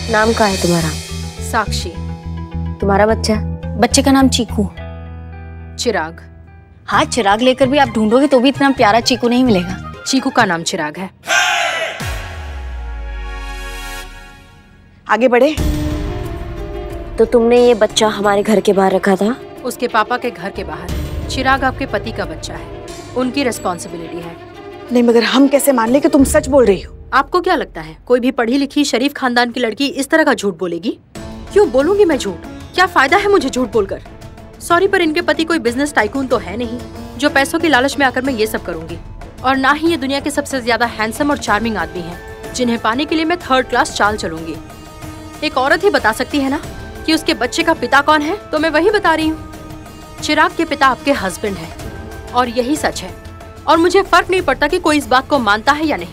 नाम क्या है तुम्हारा? साक्षी। तुम्हारा बच्चा? बच्चे का नाम चीकू। चिराग। हाँ, चिराग लेकर भी आप ढूंढोगे तो भी इतना प्यारा चीकू नहीं मिलेगा। चीकू का नाम चिराग है। आगे बढ़े। तो तुमने ये बच्चा हमारे घर के बाहर रखा था? उसके पापा के घर के बाहर। चिराग आपके पति का बच्चा है, उनकी रिस्पॉन्सिबिलिटी है। नहीं, मगर हम कैसे मान ले कि तुम सच बोल रही हो? आपको क्या लगता है कोई भी पढ़ी लिखी शरीफ खानदान की लड़की इस तरह का झूठ बोलेगी? क्यों बोलूंगी मैं झूठ? क्या फायदा है मुझे झूठ बोलकर? सॉरी, पर इनके पति कोई बिजनेस टाइकून तो है नहीं जो पैसों की लालच में आकर मैं ये सब करूंगी। और ना ही ये दुनिया के सबसे ज्यादा हैंडसम और चार्मिंग आदमी हैं जिन्हें पाने के लिए मैं थर्ड क्लास चाल चलूंगी। एक औरत ही बता सकती है ना कि उसके बच्चे का पिता कौन है, तो मैं वही बता रही हूँ। चिराग के पिता आपके हस्बैंड है और यही सच है। और मुझे फर्क नहीं पड़ता कि कोई इस बात को मानता है या नहीं।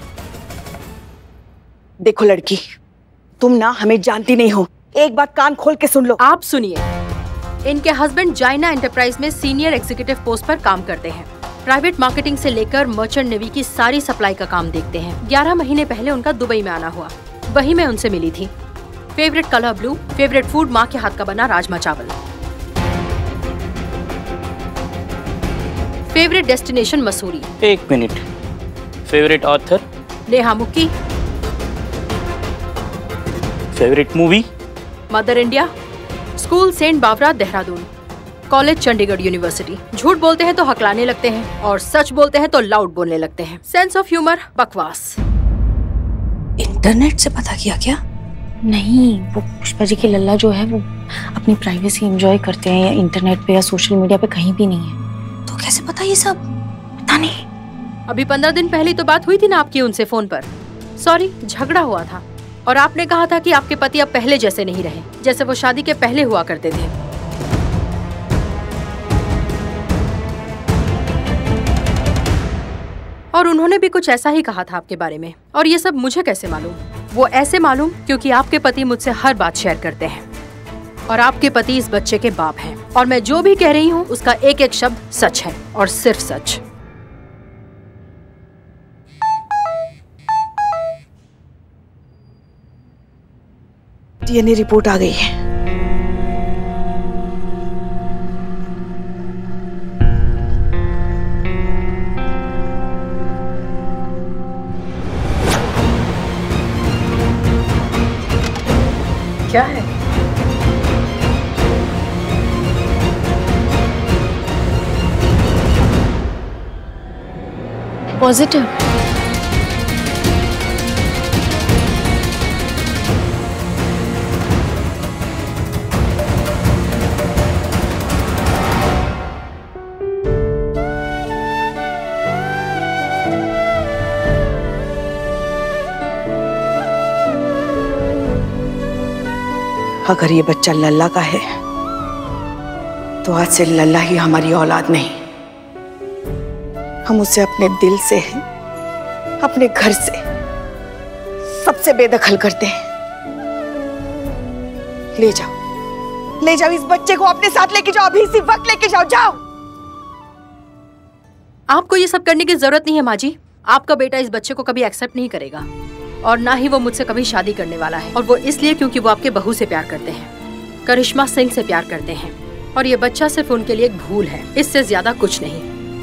देखो लड़की, तुम ना हमें जानती नहीं हो। एक बात कान खोल के सुन लो। आप सुनिए, इनके हस्बैंड जाइना एंटरप्राइज में सीनियर एग्जीक्यूटिव पोस्ट पर काम करते हैं। प्राइवेट मार्केटिंग से लेकर मर्चेंट नेवी की सारी सप्लाई का काम देखते हैं। 11 महीने पहले उनका दुबई में आना हुआ, वही मैं उनसे मिली थी। Favourite colour blue, favourite food माँ के हाथ का बना राजमा चावल, favourite destination Mussoorie. 1 minute. Favourite author? Neha Mukki. Favourite movie? Mother India. School saint Bawra Dehradun, college Chandigarh university. झूठ बोलते हैं तो हकलाने लगते हैं और सच बोलते हैं तो लाउड बोलने लगते हैं। सेंस ऑफ ह्यूमर बकवास। इंटरनेट से पता किया क्या? नहीं, वो पुष्पा जी की लल्ला जो है वो अपनी प्राइवेसी एंजॉय करते हैं या इंटरनेट पे या सोशल मीडिया पे कहीं भी नहीं है। तो कैसे पता ये सब? पता नहीं। अभी 15 दिन पहले तो बात हुई थी ना आपकी उनसे फोन पर। सॉरी, झगड़ा हुआ था और आपने कहा था कि आपके पति अब पहले जैसे नहीं रहे, जैसे वो शादी के पहले हुआ करते थे। और उन्होंने भी कुछ ऐसा ही कहा था आपके बारे में। और ये सब मुझे कैसे मालूम? वो ऐसे मालूम क्योंकि आपके पति मुझसे हर बात शेयर करते हैं और आपके पति इस बच्चे के बाप हैं। और मैं जो भी कह रही हूँ उसका एक एक शब्द सच है और सिर्फ सच। डीएनए रिपोर्ट आ गई है। क्या है? पॉजिटिव। अगर ये बच्चा लल्ला का है तो आज से लल्ला ही हमारी औलाद नहीं। हम उसे अपने दिल से, अपने घर से, सबसे बेदखल करते हैं। ले जाओ इस बच्चे को अपने साथ लेके जाओ। अभी इसी वक्त लेके जाओ। आपको ये सब करने की जरूरत नहीं है माँ जी। आपका बेटा इस बच्चे को कभी एक्सेप्ट नहीं करेगा और ना ही वो मुझसे कभी शादी करने वाला है। और वो इसलिए क्योंकि वो आपके बहू से प्यार करते हैं, करिश्मा सिंह से प्यार करते हैं। और ये बच्चा सिर्फ उनके लिए एक भूल है, इससे ज्यादा कुछ नहीं।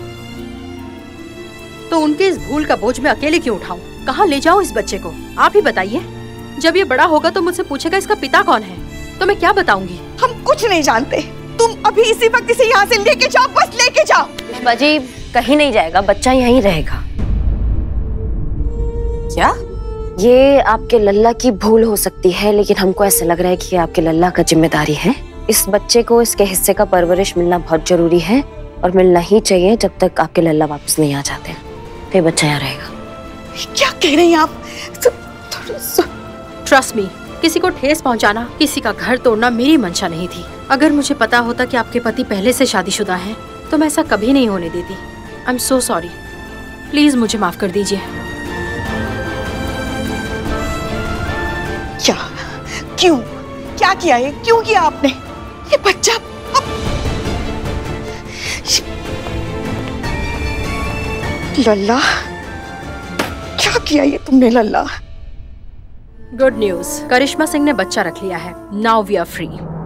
तो उनके इस भूल का बोझ मैं अकेले क्यों उठाऊं? कहाँ ले जाऊं इस बच्चे को? आप ही बताइए। जब ये बड़ा होगा तो मुझसे पूछेगा इसका पिता कौन है, तो मैं क्या बताऊंगी? हम कुछ नहीं जानते। तुम अभी इसी वक्त इसे यहाँ से लेके जाओ, बस लेके जाओ। पुष्पा जी कहीं नहीं जाएगा, बच्चा यहीं रहेगा। क्या? ये आपके लल्ला की भूल हो सकती है, लेकिन हमको ऐसा लग रहा है कि ये आपके लल्ला का जिम्मेदारी है। इस बच्चे को इसके हिस्से का परवरिश मिलना बहुत जरूरी है और मिलना ही चाहिए जब तक आपके लल्ला वापस नहीं आ जाते। फिर बच्चा यहाँ रहेगा। क्या कह रही हैं आप? ट्रस्ट मी, किसी को ठेस पहुंचाना, किसी का घर तोड़ना मेरी मंशा नहीं थी। अगर मुझे पता होता कि आपके पति पहले से शादीशुदा हैं, तो मैं ऐसा कभी नहीं होने देती। I am so sorry. Please मुझे माफ कर दीजिए। क्या? क्यों? क्या किया ये? क्यों किया आपने? ये बच्चा लल्ला, क्या किया ये तुमने लल्ला? गुड न्यूज, करिश्मा सिंह ने बच्चा रख लिया है। Now we are free.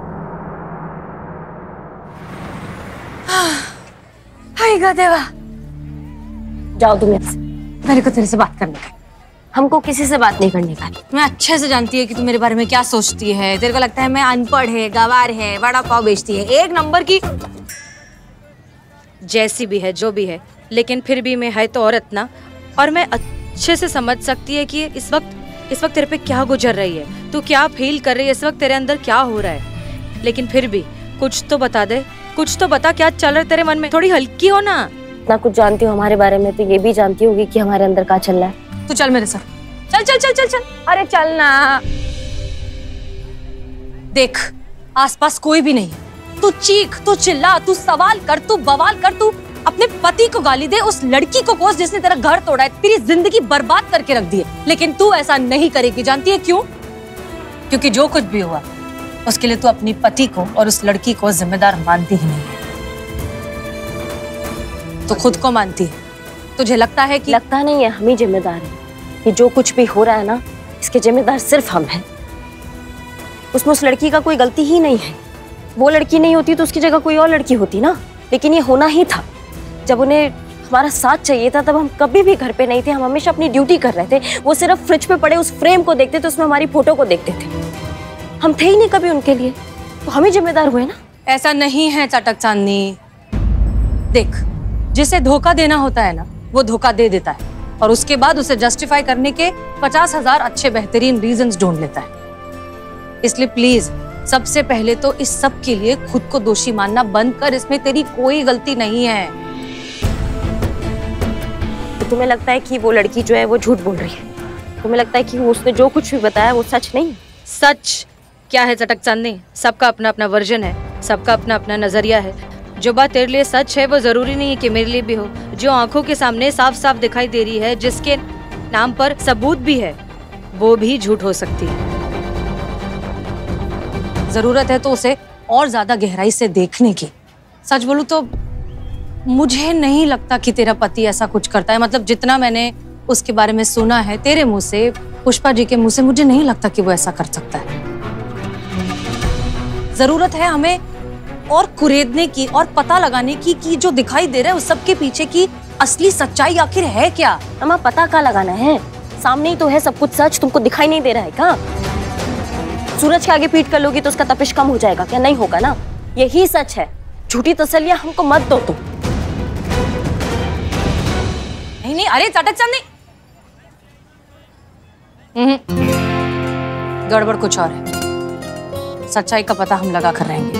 हाय देवा, जाओ तुम यहाँ से। मेरे को तेरे से बात करने का। हमको किसी से बात नहीं करने का। मैं अच्छे से जानती है कि तू मेरे बारे में क्या सोचती है। तेरे को लगता है मैं अनपढ़ है, गवार है, बड़ा पाव बेचती है, एक नंबर की जैसी भी है, जो भी है, लेकिन फिर भी मैं है तो औरत ना, और मैं अच्छे से समझ सकती है कि इस वक्त तेरे पे क्या गुजर रही है, तू क्या फील कर रही है, इस वक्त तेरे अंदर क्या हो रहा है। लेकिन फिर भी कुछ तो बता दे, कुछ तो बता, क्या चल रहा है तेरे मन में। थोड़ी हल्की हो ना। इतना कुछ जानती हो हमारे बारे में, तो ये भी जानती होगी कि हमारे अंदर क्या चल रहा है। तू चल मेरे साथ, चल चल चल चल चल। अरे चल ना। देख आसपास कोई भी नहीं, तू चीख, तू चिल्ला, तू सवाल कर, तू बवाल कर, तू अपने पति को गाली दे, उस लड़की को कोस जिसने तेरा घर तोड़ा है, तेरी जिंदगी बर्बाद करके रख दी है। लेकिन तू ऐसा नहीं करेगी। जानती है क्यों? क्योंकि जो कुछ भी हुआ उसके लिए तू अपनी पति को और उस लड़की को जिम्मेदार मानती ही नहीं है। तो खुद को मानती है। तुझे लगता है कि लगता नहीं है, हम ही जिम्मेदार हैं। ये जो कुछ भी हो रहा है ना, इसके जिम्मेदार सिर्फ हम हैं। उसमें उस लड़की का कोई गलती ही नहीं है। वो लड़की नहीं होती तो उसकी जगह कोई और लड़की होती ना। लेकिन ये होना ही था। जब उन्हें हमारा साथ चाहिए था तब हम कभी भी घर पे नहीं थे। हम हमेशा अपनी ड्यूटी कर रहे थे। वो सिर्फ फ्रिज पे पड़े उस फ्रेम को देखते थे, उसमें हमारी फोटो को देखते थे। हम थे ही नहीं कभी उनके लिए, तो हम ही जिम्मेदार हुए ना। ऐसा नहीं है चटक चांदनी। देख, जिसे धोखा देना होता है ना, वो धोखा दे देता है और उसके बाद उसे जस्टिफाई करने के 50,000 अच्छे बेहतरीन रीजंस ढूंढ लेता है। इसलिए प्लीज सबसे पहले तो इस सब के लिए खुद को दोषी मानना बंद कर। इसमें तेरी कोई गलती नहीं है। तो तुम्हें लगता है कि वो लड़की जो है वो झूठ बोल रही है? तुम्हें लगता है कि उसने जो कुछ भी बताया वो सच नहीं? सच क्या है चटक चांदनी? सबका अपना अपना वर्जन है, सबका अपना अपना नजरिया है। जो बात तेरे लिए सच है वो जरूरी नहीं है कि मेरे लिए भी हो। जो आंखों के सामने साफ साफ दिखाई दे रही है, जिसके नाम पर सबूत भी है, वो भी झूठ हो सकती है। जरूरत है तो उसे और ज्यादा गहराई से देखने की। सच बोलूं तो मुझे नहीं लगता कि तेरा पति ऐसा कुछ करता है। मतलब जितना मैंने उसके बारे में सुना है तेरे मुंह से, पुष्पा जी के मुंह से, मुझे नहीं लगता कि वो ऐसा कर सकता है। जरूरत है हमें और कुरेदने की और पता लगाने की कि जो दिखाई दे रहा है उस सब के पीछे की असली सच्चाई आखिर है क्या। अम्मा पता क्या लगाना है? सामने ही तो है सब कुछ सच, तुमको दिखाई नहीं दे रहा है क्या? सूरज के आगे पीठ कर लोगी तो उसका तपिश कम हो जाएगा क्या? नहीं होगा ना। यही सच है। झूठी तसल्लियां हमको मत दो तुम। नहीं नहीं, अरे चटक चांदनी, गड़बड़ कुछ और है। सच्चाई का पता हम लगा कर रहेंगे।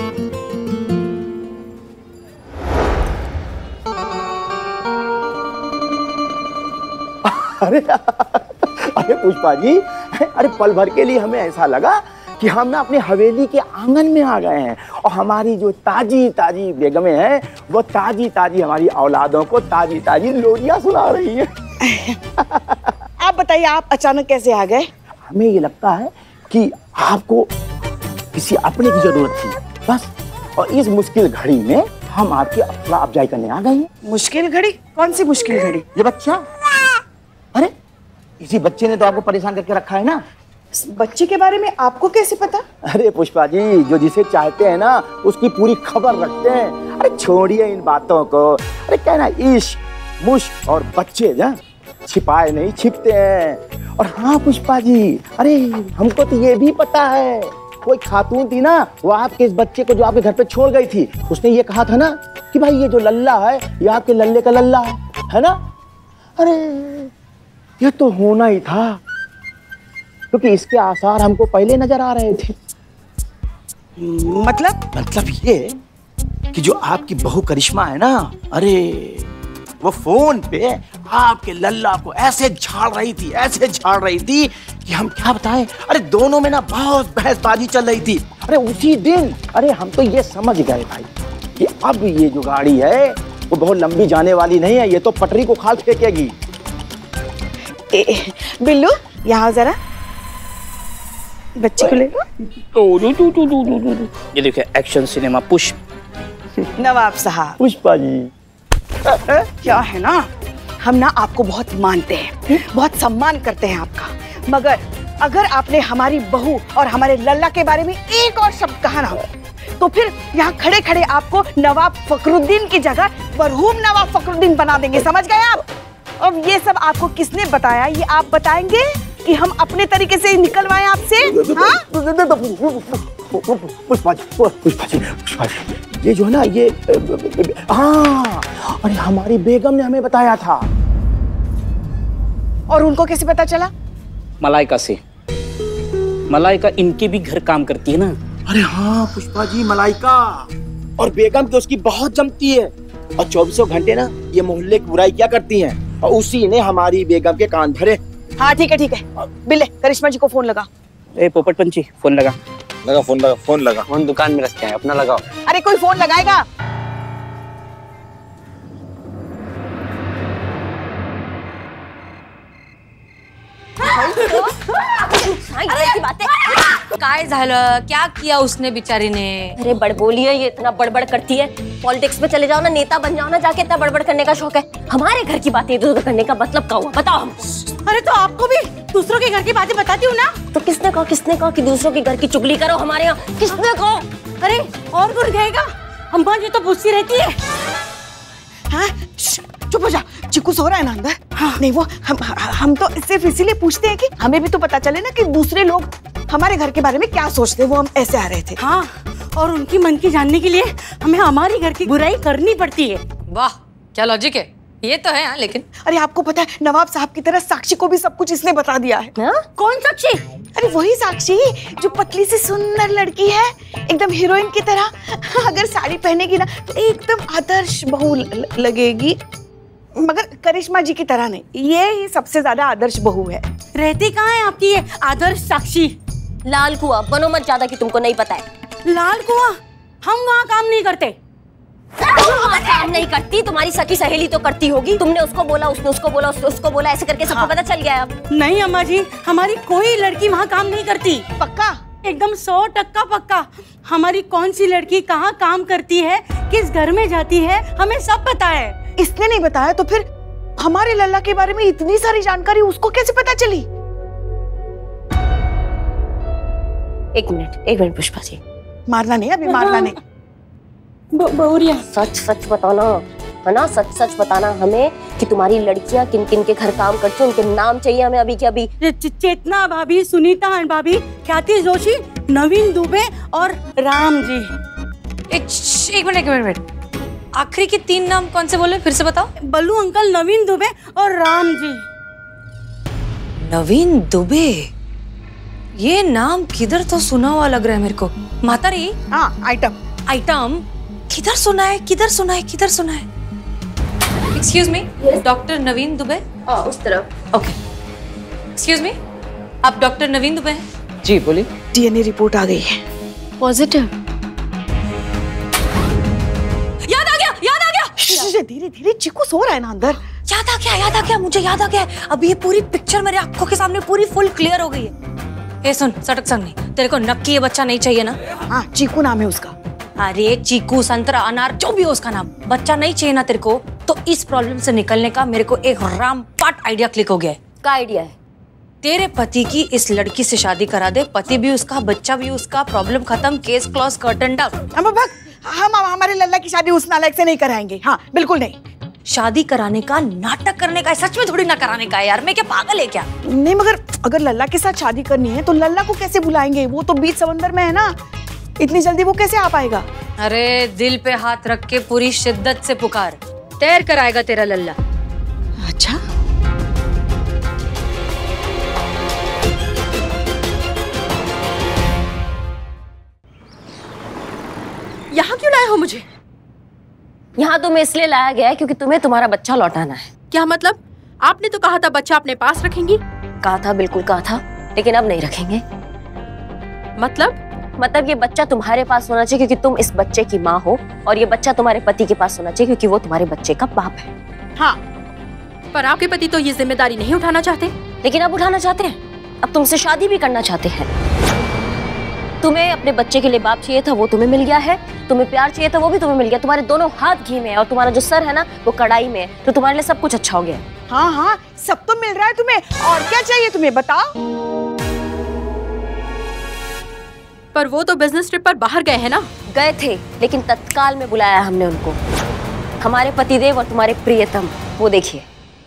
अरे पुष्पा जी, अरे पल भर के लिए हमें ऐसा लगा कि हम ना अपने हवेली के आंगन में आ गए हैं और हमारी जो ताजी ताजी बेगमें हैं वो ताजी ताजी हमारी औलादों को ताजी ताजी लोरियां सुना रही हैं। आप बताइए, आप अचानक कैसे आ गए? हमें ये लगता है कि आपको किसी अपने की जरूरत थी बस, और इस मुश्किल घड़ी में हम आपकी हौसला अफजाई करने आ गए हैं। मुश्किल घड़ी? कौन सी मुश्किल घड़ी? ये बच्चा, अरे इसी बच्चे ने तो आपको परेशान करके रखा है ना। बच्चे के बारे में आपको कैसे पता? अरे पुष्पा जी, जो जिसे चाहते हैं ना उसकी पूरी खबर रखते हैं। अरे छोड़िए इन बातों को। अरे क्या ना, इश्क मुश्क और बच्चे ना छिपाए नहीं छिपते हैं। और हाँ पुष्पा जी, अरे हमको तो ये भी पता है, कोई खातून थी ना, वो आपके इस बच्चे को जो आपके घर पे छोड़ गई थी, उसने ये कहा था ना कि भाई ये जो लल्ला है ये आपके लल्ले का लल्ला है ना। अरे ये तो होना ही था, क्योंकि इसके आसार हमको पहले नजर आ रहे थे। मतलब ये कि जो आपकी बहू करिश्मा है ना, अरे वो फोन पे आपके लल्ला को ऐसे झाड़ रही थी कि हम क्या बताएं। अरे दोनों में ना बहुत बहसबाजी चल रही थी। अरे उसी दिन अरे हम तो ये समझ गए भाई कि अब ये जो गाड़ी है वो बहुत लंबी जाने वाली नहीं है, ये तो पटरी को खाल फेंकेगी। बिल्लू यहाँ जरा, बच्चे को ले। ये देखिए एक्शन सिनेमा पुष्प। नवाब साहब। पुष्पा जी, क्या है ना, हम ना आपको बहुत मानते हैं, बहुत सम्मान करते हैं आपका, मगर अगर आपने हमारी बहू और हमारे लल्ला के बारे में एक और शब्द कहा ना तो फिर यहाँ खड़े खड़े आपको नवाब फखरुद्दीन की जगह मरहूम नवाब फखरुद्दीन बना देंगे, समझ गए आप? अब ये सब आपको किसने बताया, ये आप बताएंगे कि हम अपने तरीके से निकलवाएं आपसे? पुष्पा जी, ये जो है ना ये हाँ, अरे हमारी बेगम ने हमें बताया था। और उनको कैसे पता चला? मलाइका से। मलाइका इनके भी घर काम करती है ना। अरे हाँ पुष्पा जी, मलाइका और बेगम तो उसकी बहुत जमती है और 24 घंटे ना ये मोहल्ले की बुराई क्या करती हैं और उसी ने हमारी बेगम के कान भरे। हाँ ठीक है, बिल्ले करिश्मा जी को फोन लगा। ए पोपट पंछी, फोन लगा। फोन लगा। फोन दुकान में रखते हैं, अपना लगाओ। अरे कोई फोन लगाएगा? काय झालं, क्या किया उसने बिचारी ने? अरे बड़बोली है ये, इतना बड़बड़ करती है। पॉलिटिक्स में चले जाओ ना, नेता बन जाओ ना जाके, इतना बड़बड़ करने का शौक है। हमारे घर की बातें इधर उधर करने का मतलब क्या हुआ, बताओ हम। अरे तो आपको भी दूसरों के घर की बातें बताती हूँ ना। तो किसने कहा कि दूसरों के घर की चुगली करो हमारे यहाँ? किसने कहा? अरे और कौन कहेगा, अम्मा जी तो पूछती रहती है। हाँ चुप हो जा, चिकू सो रहा है ना अंदर। हाँ। नहीं वो हम तो सिर्फ इसीलिए पूछते हैं कि हमें भी तो पता चले ना कि दूसरे लोग हमारे घर के बारे में क्या सोचते हैं, वो हम ऐसे आ रहे थे। हाँ, और उनकी मन की जानने के लिए हमें हमारी घर की बुराई करनी पड़ती है। वाह क्या लॉजिक है, ये तो है। हाँ, लेकिन अरे आपको पता है नवाब साहब की तरह साक्षी को भी सब कुछ इसने बता दिया है। हाँ? कौन साक्षी? अरे वही साक्षी जो पतली सी सुंदर लड़की है, एकदम हीरोइन की तरह। अगर साड़ी पहनेगी ना तो एकदम आदर्श बहू लगेगी, मगर करिश्मा जी की तरह नहीं, ये ही सबसे ज्यादा आदर्श बहू है। रहती कहाँ है आपकी ये आदर्श साक्षी? लाल कुआं, बनो मत ज्यादा कि तुमको नहीं पता है। लाल कुआं? हम वहाँ काम नहीं करते। काम नहीं करती, तुम्हारी सखी सहेली तो करती होगी। तुमने उसको बोला, उसने उसको बोला, उसने उसको बोला, ऐसे करके सबको पता चल गया अब। नहीं अम्मा जी, हमारी कोई लड़की वहाँ काम नहीं करती। पक्का? एकदम 100% पक्का। हमारी कौन सी लड़की कहाँ काम करती है, किस घर में जाती है, हमें सब पता है। इसने नहीं बताया तो फिर हमारे लल्ला के बारे में इतनी सारी जानकारी उसको कैसे पता चली? एक मिनट पुष्पा जी, मारना नहीं, अभी मारना नहीं। बहुरिया सच बताना है ना, सच बताना हमें कि तुम्हारी लड़कियां किन किन के घर काम करती हैं, उनके नाम चाहिए हमें अभी के अभी। चेतना भाभी, सुनीता भाभी, ख्याति जोशी, नवीन दुबे और राम जी। एक मिनट, आखिरी के 3 नाम कौन से बोले, फिर से बताओ। बल्लू अंकल, नवीन दुबे और राम जी। नवीन दुबे, ये नाम किधर तो सुना हुआ लग रहा है मेरे को। मातारी? हाँ, आइटम किधर सुना है? Excuse me, doctor Naveen Dubey? उस तरफ। ओके, एक्सक्यूज मी, आप डॉक्टर नवीन दुबे हैं? जी बोलिए। डीएनए रिपोर्ट आ गई है, पॉजिटिव। याद आ गया। धीरे चिकू सो रहा है ना अंदर। याद आ गया, मुझे याद आ गया। अभी ये पूरी पिक्चर मेरे आंखों के सामने पूरी फुल क्लियर हो गई है। ए सुन, सटक संग नहीं, तेरे को नक्की ये बच्चा नहीं चाहिए ना? हाँ, चीकू नाम है उसका। अरे चीकू, संतरा, अनार, जो भी हो उसका नाम, बच्चा नहीं चाहिए ना तेरे को? तो इस प्रॉब्लम से निकलने का मेरे को एक रामपाट आइडिया क्लिक हो गया है। क्या आइडिया है? तेरे पति की इस लड़की से शादी करा दे, पति भी उसका, बच्चा भी उसका, प्रॉब्लम खत्म, केस क्लोज, कर्टन डाउन। हम हमारे लल्ला की शादी उस नालायक से नहीं कराएंगे। हाँ बिल्कुल नहीं। शादी कराने का नाटक करने का है, सच में थोड़ी ना कराने का है यार। मैं क्या पागल है क्या? नहीं, मगर अगर लल्ला के साथ शादी करनी है तो लल्ला को कैसे बुलाएंगे? वो तो बीच समंदर में है ना, इतनी जल्दी वो कैसे आ पाएगा? अरे दिल पे हाथ रख के पूरी शिद्दत से पुकार, तैर कर आएगा तेरा लल्ला। अच्छा, यहाँ क्यों लाए हो मुझे? यहाँ तुम्हें इसलिए लाया गया है क्योंकि तुम्हें तुम्हारा बच्चा लौटाना है। क्या मतलब? आपने तो कहा था बच्चा अपने पास रखेंगी। कहा था, बिल्कुल कहा था, लेकिन अब नहीं रखेंगे। मतलब ये बच्चा तुम्हारे पास होना चाहिए क्योंकि तुम इस बच्चे की माँ हो, और ये बच्चा तुम्हारे पति के पास होना चाहिए क्योंकि वो तुम्हारे बच्चे का बाप है। हाँ, पर आपके पति तो ये जिम्मेदारी नहीं उठाना चाहते। लेकिन अब उठाना चाहते हैं, अब तुमसे शादी भी करना चाहते हैं। तुम्हें अपने बच्चे के लिए बाप चाहिए था, वो तुम्हें मिल गया है। तुम्हें प्यार चाहिए था, वो भी तुम्हें मिल गया। तुम्हारे दोनों हाथ घी में है और तुम्हारा जो सर है ना वो कढ़ाई में है, तो तुम्हारे लिए सब कुछ अच्छा हो गया। हाँ, सब तो मिल रहा है तुम्हें, और क्या चाहिए तुम्हें बताओ? पर वो तो बिजनेस ट्रिप पर बाहर गए हैं ना। गए थे, लेकिन तत्काल में बुलाया हमने उनको। हमारे पतिदेव और तुम्हारे प्रियतम, वो देखिए।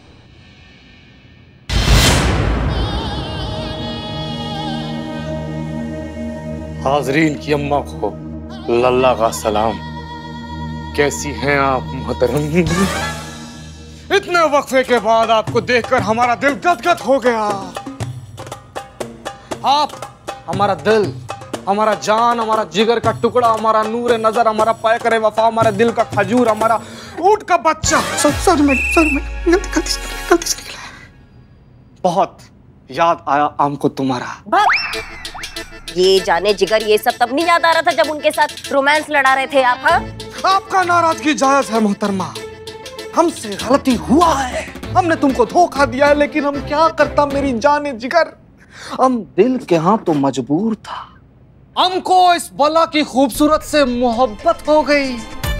हाजरीन की अम्मा को लल्ला का सलाम। कैसी हैं आप मोहतरम? इतने वक्फे के बाद आपको देखकर हमारा दिल गदगद हो गया। आप हमारा दिल, हमारा जान, हमारा जिगर का टुकड़ा, हमारा नूर नजर, हमारा पैकर वफा, हमारा दिल का खजूर, हमारा ऊंट का बच्चा। बहुत याद आया हमको तुम्हारा। ये जाने जिगर, ये सब तब नहीं याद आ रहा था जब उनके साथ रोमांस लड़ा रहे थे आप? हाँ, आपका नाराजगी जायज है मोहतरमा, हमसे गलती हुआ है, हमने तुमको धोखा दिया है, लेकिन हम क्या करता मेरी जाने जिगर। हम दिल के यहाँ तो मजबूर था, हमको इस बला की खूबसूरत से मोहब्बत हो गई।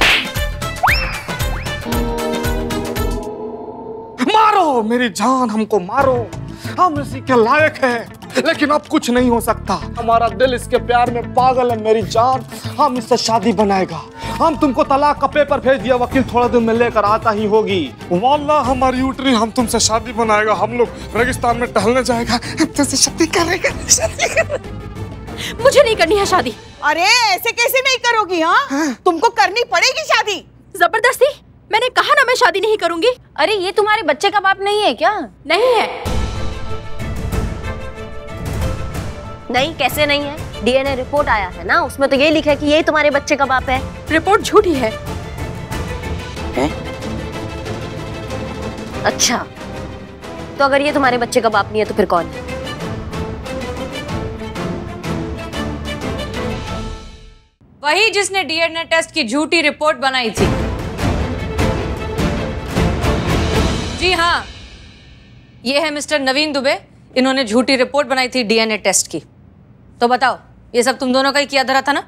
मारो मेरी जान, हमको मारो, हम इसी के लायक है, लेकिन अब कुछ नहीं हो सकता। हमारा दिल इसके प्यार में पागल है मेरी जान, हम इससे शादी बनाएगा। हम तुमको तलाक का पेपर भेज दिया, वकील थोड़ा दिन में लेकर आता ही होगी। वाल्लाह हमारी उठनी, हम तुमसे शादी बनाएगा, हम लोग रेगिस्तान में टहलने जाएगा, तुमसे शादी करेगा। मुझे नहीं करनी है शादी। अरे ऐसे कैसे नहीं करोगी? हाँ, तुमको करनी पड़ेगी शादी। जबरदस्ती? मैंने कहा ना मैं शादी नहीं करूंगी। अरे ये तुम्हारे बच्चे का बाप नहीं है क्या? नहीं है। नहीं, कैसे नहीं है? डीएनए रिपोर्ट आया है ना, उसमें तो ये लिखा है कि ये तुम्हारे बच्चे का बाप है। रिपोर्ट झूठी है। अच्छा, तो अगर ये तुम्हारे बच्चे का बाप नहीं है तो फिर कौन है? वही जिसने डीएनए टेस्ट की झूठी रिपोर्ट बनाई थी। जी हाँ, ये है मिस्टर नवीन दुबे, इन्होंने झूठी रिपोर्ट बनाई थी डीएनए टेस्ट की। तो बताओ, ये सब तुम दोनों का ही किया धरा था ना?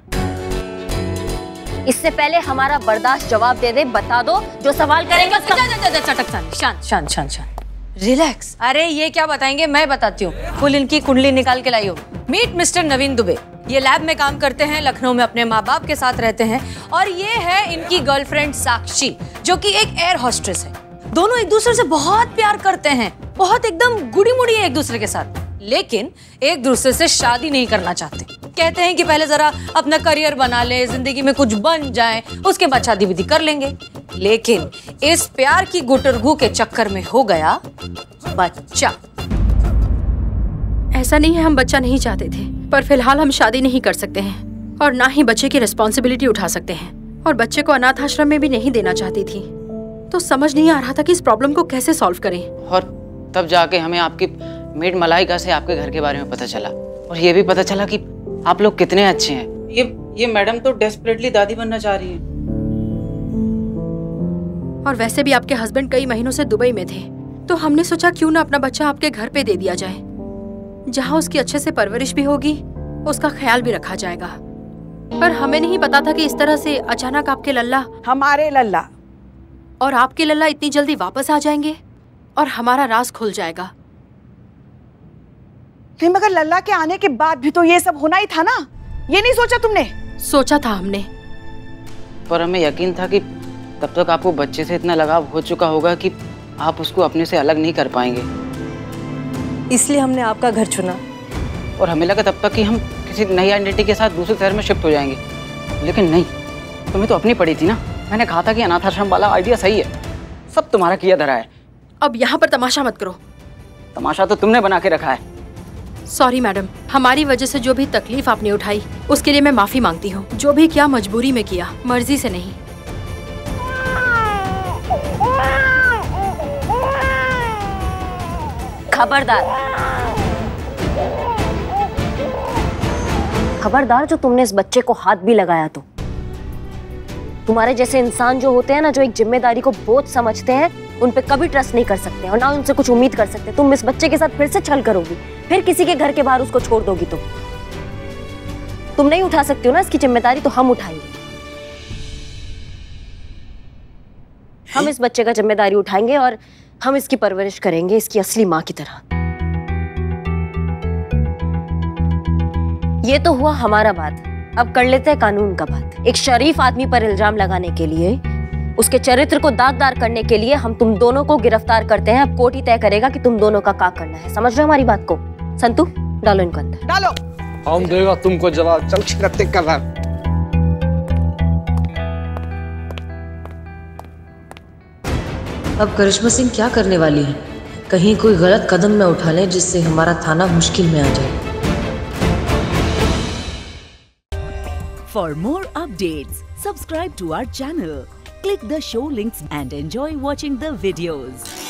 इससे पहले हमारा बर्दाश्त जवाब दे दे, बता दो जो सवाल करेंगे शांत शांत शांत शांत, रिलैक्स। अरे ये क्या बताएंगे, मैं बताती हूँ। फुल इनकी कुंडली निकाल के लाई हो। मीट मिस्टर नवीन दुबे, ये लैब में काम करते हैं, लखनऊ में अपने माँ बाप के साथ रहते हैं, और ये है इनकी गर्लफ्रेंड साक्षी, जो कि एक एयर होस्टेस है। दोनों एक दूसरे से बहुत प्यार करते हैं, बहुत एकदम गुड़ी मुड़ी है एक दूसरे के साथ, लेकिन एक दूसरे से शादी नहीं करना चाहते। कहते हैं कि पहले जरा अपना करियर बना ले, जिंदगी में कुछ बन जाए, उसके बाद शादी विधि कर लेंगे। लेकिन इस प्यार की गुटरगू के चक्कर में हो गया बच्चा। ऐसा नहीं है हम बच्चा नहीं चाहते थे, पर फिलहाल हम शादी नहीं कर सकते हैं और ना ही बच्चे की रिस्पॉन्सिबिलिटी उठा सकते हैं, और बच्चे को अनाथ आश्रम में भी नहीं देना चाहती थी। तो समझ नहीं आ रहा था कि इस प्रॉब्लम को कैसे सॉल्व करें। और तब जाके हमें आपकी मेड मलाइका से आपके घर के बारे में पता चला, और ये भी पता चला कि आप लोग कितने अच्छे हैं। ये मैडम तो डेस्परेटली दादी बनना चाह रही है। और वैसे भी आपके हस्बैंड कई महीनों से दुबई में थे, तो हमने सोचा क्यों ना अपना बच्चा आपके घर पे दे दिया जाए, जहाँ उसकी अच्छे से परवरिश भी होगी, उसका ख्याल भी रखा जाएगा। पर हमें नहीं पता था कि इस तरह से अचानक आपके लल्ला, हमारे लल्ला और आपके लल्ला इतनी जल्दी वापस आ जाएंगे और हमारा राज खुल जाएगा। नहीं, मगर लल्ला के आने के बाद भी तो ये सब होना ही था ना, ये नहीं सोचा तुमने? सोचा था हमने, पर हमें यकीन था कि तब तक आपको बच्चे से इतना लगाव हो चुका होगा कि आप उसको अपने से अलग नहीं कर पाएंगे, इसलिए हमने आपका घर चुना। और हमें लगा तब तक कि हम किसी नई आइडेंटिटी के साथ दूसरे शहर में शिफ्ट हो जाएंगे, लेकिन नहीं, तुम्हें तो अपनी पड़ी थी ना। मैंने कहा था कि अनाथ आश्रम वाला आइडिया सही है, सब तुम्हारा किया धरा है। अब यहाँ पर तमाशा मत करो। तमाशा तो तुमने बना के रखा है। सॉरी मैडम, हमारी वजह से जो भी तकलीफ आपने उठाई उसके लिए मैं माफी मांगती हूँ। जो भी किया मजबूरी में किया, मर्जी से नहीं। खबरदार जो तुमने इस बच्चे को हाथ भी लगाया तो। तुम्हारे जैसे इंसान जो होते हैं ना, जो एक जिम्मेदारी को बोझ समझते हैं, उन पे कभी ट्रस्ट नहीं कर सकते और ना उनसे कुछ उम्मीद कर सकते। तुम इस बच्चे के साथ फिर से छल करोगी, फिर किसी के घर के बाहर उसको छोड़ दोगी। तुम नहीं उठा सकती हो ना इसकी जिम्मेदारी, तो हम उठाएंगे। हम इस बच्चे का जिम्मेदारी उठाएंगे और हम इसकी परवरिश करेंगे इसकी असली माँ की तरह। ये तो हुआ हमारा बात, अब कर लेते हैं कानून का बात। एक शरीफ आदमी पर इल्जाम लगाने के लिए, उसके चरित्र को दागदार करने के लिए हम तुम दोनों को गिरफ्तार करते हैं। अब कोर्ट ही तय करेगा कि तुम दोनों का क्या करना है। समझ रहे हो हमारी बात को? संतू, डालो इनको अंदर। डालो। हम देगा तुमको जवाब। चल शिकते कर रहा। अब करिश्मा सिंह क्या करने वाली है? कहीं कोई गलत कदम न उठा लें जिससे हमारा थाना मुश्किल में आ जाए। For more updates, subscribe to our channel, click the show links and enjoy watching the videos.